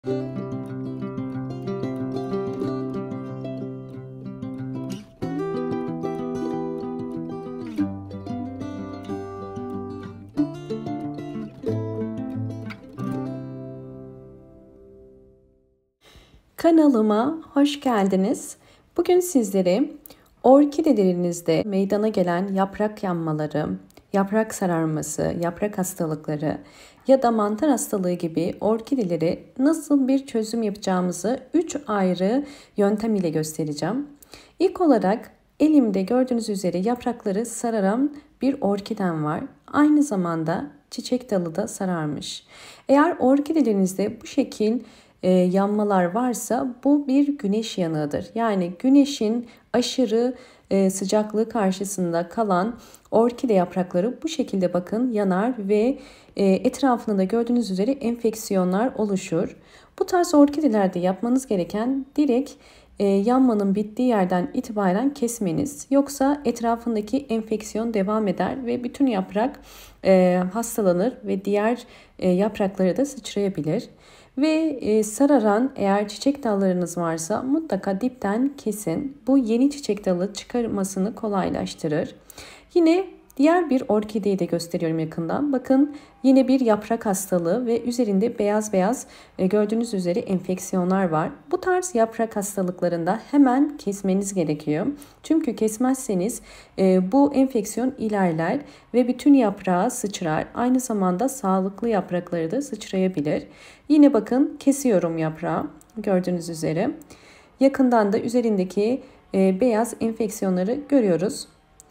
Kanalıma hoş geldiniz. Bugün sizlere orkidelerinizde meydana gelen yaprak yanmaları, yaprak sararması, yaprak hastalıkları ya da mantar hastalığı gibi orkidelere nasıl bir çözüm yapacağımızı 3 ayrı yöntem ile göstereceğim. İlk olarak elimde gördüğünüz üzere yaprakları sararan bir orkidem var. Aynı zamanda çiçek dalı da sararmış. Eğer orkidelerinizde bu şekil yanmalar varsa bu bir güneş yanığıdır. Yani güneşin aşırı sıcaklığı karşısında kalan orkide yaprakları bu şekilde bakın yanar ve etrafında da gördüğünüz üzere enfeksiyonlar oluşur. Bu tarz orkidelerde yapmanız gereken direkt yanmanın bittiği yerden itibaren kesmeniz. Yoksa etrafındaki enfeksiyon devam eder ve bütün yaprak hastalanır ve diğer yaprakları da sıçrayabilir. Ve sararan eğer çiçek dallarınız varsa mutlaka dipten kesin. Bu yeni çiçek dalı çıkarmasını kolaylaştırır. Yine diğer bir orkideyi de gösteriyorum yakından. Bakın yine bir yaprak hastalığı ve üzerinde beyaz beyaz gördüğünüz üzere enfeksiyonlar var. Bu tarz yaprak hastalıklarında hemen kesmeniz gerekiyor. Çünkü kesmezseniz bu enfeksiyon ilerler ve bütün yaprağa sıçrar. Aynı zamanda sağlıklı yaprakları da sıçrayabilir. Yine bakın kesiyorum yaprağı gördüğünüz üzere. Yakından da üzerindeki beyaz enfeksiyonları görüyoruz.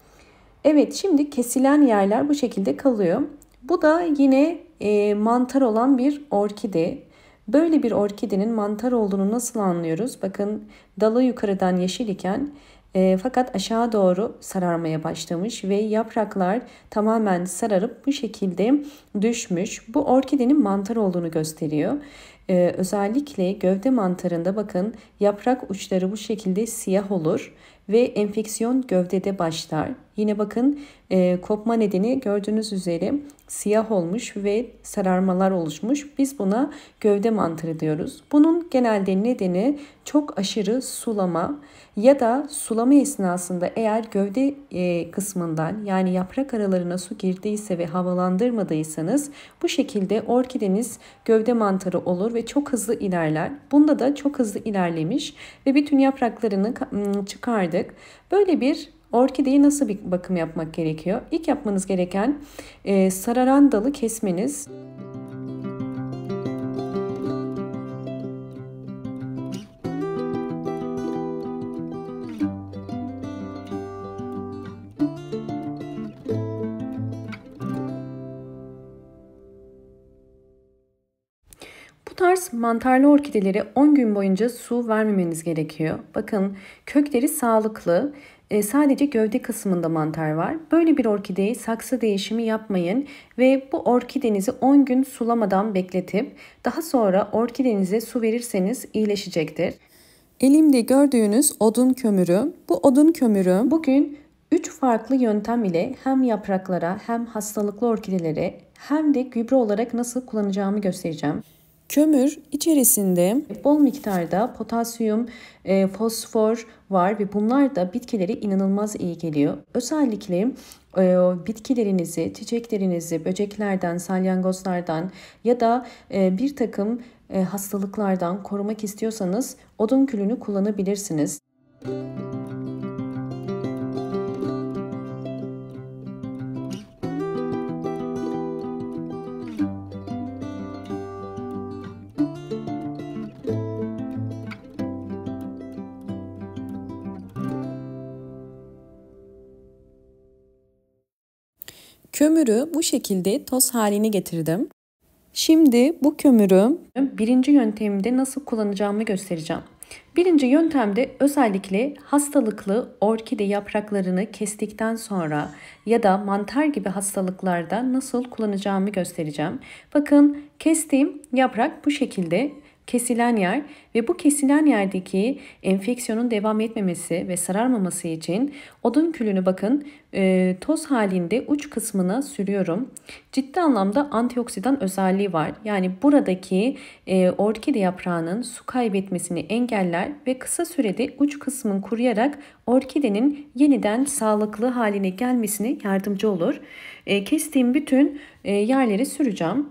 Evet, şimdi kesilen yerler bu şekilde kalıyor. Bu da yine mantar olan bir orkide. Böyle bir orkidenin mantar olduğunu nasıl anlıyoruz? Bakın dalı yukarıdan yeşil iken fakat aşağı doğru sararmaya başlamış ve yapraklar tamamen sararıp bu şekilde düşmüş. Bu orkidenin mantar olduğunu gösteriyor. Özellikle gövde mantarında bakın yaprak uçları bu şekilde siyah olur ve enfeksiyon gövdede başlar. Yine bakın kopma nedeni gördüğünüz üzere siyah olmuş ve sararmalar oluşmuş. Biz buna gövde mantarı diyoruz. Bunun genelde nedeni çok aşırı sulama ya da sulama esnasında eğer gövde kısmından yani yaprak aralarına su girdiyse ve havalandırmadıysanız bu şekilde orkideniz gövde mantarı olur ve çok hızlı ilerler. Bunda da çok hızlı ilerlemiş ve bütün yapraklarını çıkardık. Böyle bir orkideye nasıl bir bakım yapmak gerekiyor? İlk yapmanız gereken sararan dalı kesmeniz. Bu tarz mantarlı orkidelere 10 gün boyunca su vermemeniz gerekiyor. Bakın kökleri sağlıklı. Sadece gövde kısmında mantar var. Böyle bir orkideyi saksı değişimi yapmayın ve bu orkidenizi 10 gün sulamadan bekletip daha sonra orkidenize su verirseniz iyileşecektir. Elimde gördüğünüz odun kömürü. Bu odun kömürü bugün 3 farklı yöntem ile hem yapraklara hem hastalıklı orkidelere hem de gübre olarak nasıl kullanacağımı göstereceğim. Kömür içerisinde bol miktarda potasyum, fosfor var ve bunlar da bitkilere inanılmaz iyi geliyor. Özellikle bitkilerinizi, çiçeklerinizi böceklerden, salyangozlardan ya da bir takım hastalıklardan korumak istiyorsanız odun külünü kullanabilirsiniz. Kömürü bu şekilde toz haline getirdim. Şimdi bu kömürü birinci yöntemde nasıl kullanacağımı göstereceğim. Birinci yöntemde özellikle hastalıklı orkide yapraklarını kestikten sonra ya da mantar gibi hastalıklarda nasıl kullanacağımı göstereceğim. Bakın kestiğim yaprak bu şekilde. kesilen yer ve bu kesilen yerdeki enfeksiyonun devam etmemesi ve sararmaması için odun külünü bakın toz halinde uç kısmına sürüyorum. Ciddi anlamda antioksidan özelliği var. Yani buradaki orkide yaprağının su kaybetmesini engeller ve kısa sürede uç kısmın kuruyarak orkidenin yeniden sağlıklı haline gelmesine yardımcı olur. Kestiğim bütün yerleri süreceğim.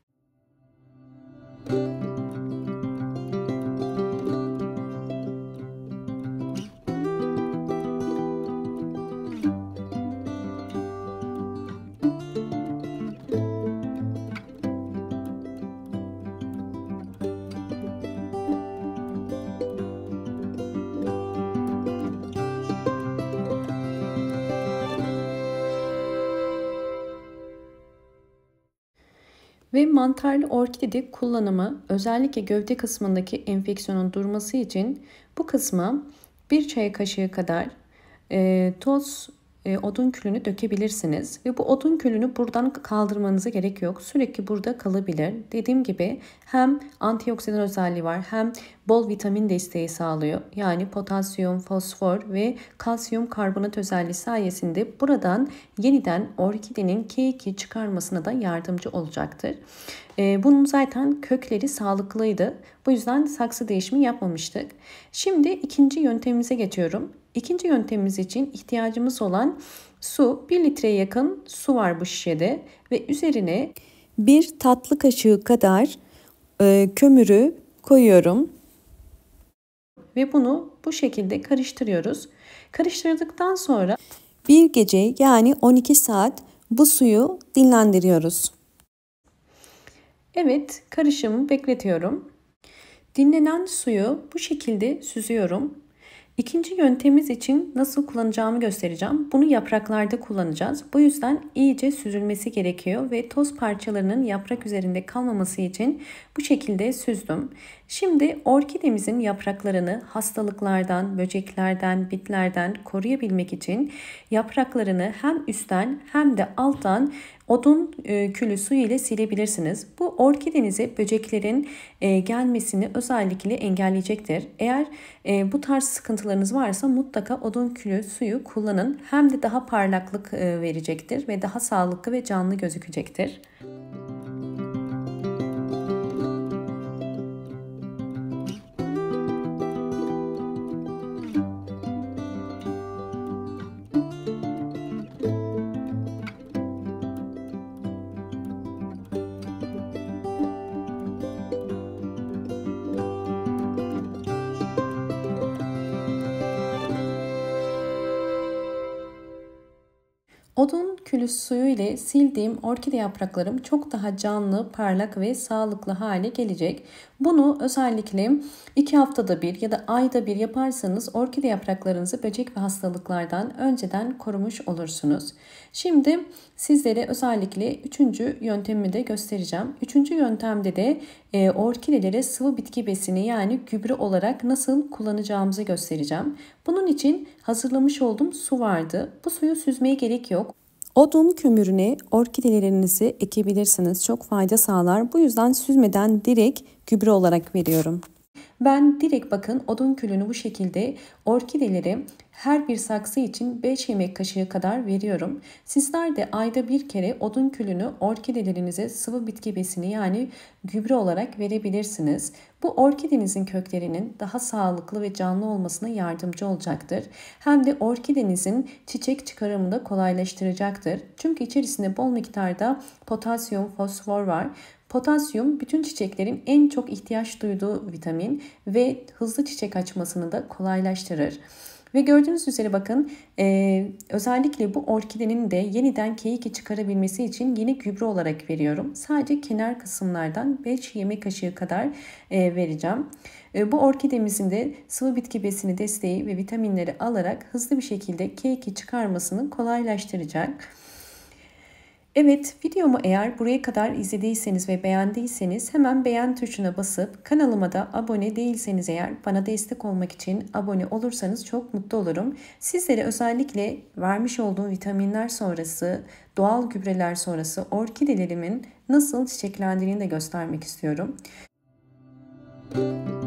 Ve mantarlı orkide kullanımı özellikle gövde kısmındaki enfeksiyonun durması için bu kısma bir çay kaşığı kadar toz odun külünü dökebilirsiniz. Ve bu odun külünü buradan kaldırmanıza gerek yok. Sürekli burada kalabilir. Dediğim gibi hem antioksidan özelliği var hem bol vitamin desteği sağlıyor. Yani potasyum, fosfor ve kalsiyum karbonat özelliği sayesinde buradan yeniden orkidenin K2 çıkarmasına da yardımcı olacaktır. Bunun zaten kökleri sağlıklıydı. Bu yüzden saksı değişimi yapmamıştık. Şimdi ikinci yöntemimize geçiyorum. İkinci yöntemimiz için ihtiyacımız olan su. 1 litreye yakın su var bu şişede ve üzerine 1 tatlı kaşığı kadar kömürü koyuyorum. Ve bunu bu şekilde karıştırıyoruz. Karıştırdıktan sonra bir gece yani 12 saat bu suyu dinlendiriyoruz. Evet, karışımı bekletiyorum. Dinlenen suyu bu şekilde süzüyorum. İkinci yöntemimiz için nasıl kullanacağımı göstereceğim. Bunu yapraklarda kullanacağız. Bu yüzden iyice süzülmesi gerekiyor ve toz parçalarının yaprak üzerinde kalmaması için bu şekilde süzdüm. Şimdi orkidemizin yapraklarını hastalıklardan, böceklerden, bitlerden koruyabilmek için yapraklarını hem üstten hem de alttan odun külü suyu ile silebilirsiniz. Bu orkidenize böceklerin gelmesini özellikle engelleyecektir. Eğer bu tarz sıkıntılarınız varsa mutlaka odun külü suyu kullanın. Hem de daha parlaklık verecektir ve daha sağlıklı ve canlı gözükecektir. Odun külü suyu ile sildiğim orkide yapraklarım çok daha canlı, parlak ve sağlıklı hale gelecek. Bunu özellikle 2 haftada bir ya da ayda bir yaparsanız orkide yapraklarınızı böcek ve hastalıklardan önceden korumuş olursunuz. Şimdi sizlere özellikle 3. yöntemimi de göstereceğim. 3. yöntemde de orkidelere sıvı bitki besini yani gübre olarak nasıl kullanacağımızı göstereceğim. Bunun için hazırlamış olduğum su vardı. Bu suyu süzmeye gerek yok. Odun kömürüne orkidelerinizi ekebilirsiniz. Çok fayda sağlar. Bu yüzden süzmeden direkt gübre olarak veriyorum. Ben direkt bakın odun külünü bu şekilde orkidelere her bir saksı için 5 yemek kaşığı kadar veriyorum. Sizler de ayda bir kere odun külünü orkidelerinize sıvı bitki besini yani gübre olarak verebilirsiniz. Bu orkidenizin köklerinin daha sağlıklı ve canlı olmasına yardımcı olacaktır. Hem de orkidenizin çiçek çıkarımını da kolaylaştıracaktır. Çünkü içerisinde bol miktarda potasyum, fosfor var. Potasyum bütün çiçeklerin en çok ihtiyaç duyduğu vitamin ve hızlı çiçek açmasını da kolaylaştırır. Ve gördüğünüz üzere bakın özellikle bu orkidenin de yeniden K2 çıkarabilmesi için yine gübre olarak veriyorum. Sadece kenar kısımlardan 5 yemek kaşığı kadar vereceğim. Bu orkidemizin de sıvı bitki besini desteği ve vitaminleri alarak hızlı bir şekilde K2 çıkarmasını kolaylaştıracak. Evet, videomu eğer buraya kadar izlediyseniz ve beğendiyseniz hemen beğen tuşuna basıp kanalıma da abone değilseniz eğer bana destek olmak için abone olursanız çok mutlu olurum. Sizlere özellikle vermiş olduğum vitaminler sonrası, doğal gübreler sonrası orkidelerimin nasıl çiçeklendiğini de göstermek istiyorum. Müzik